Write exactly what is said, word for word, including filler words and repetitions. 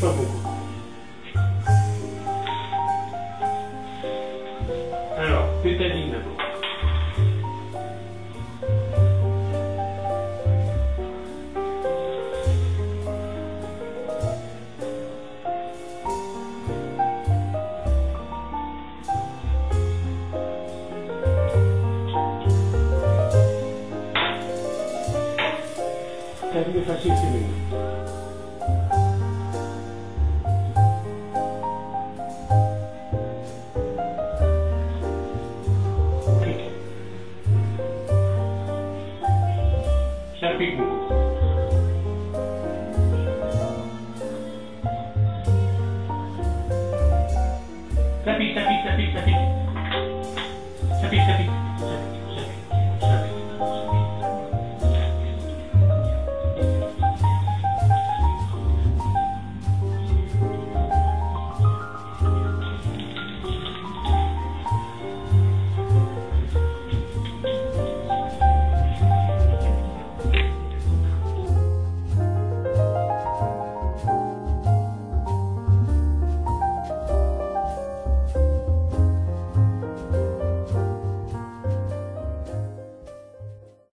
pas beaucoup. Alors, pétaline d'abord. Ça devient facile, c'est mieux. Ça pique beaucoup. Ça pique, ça pique, ça pique, ça pique.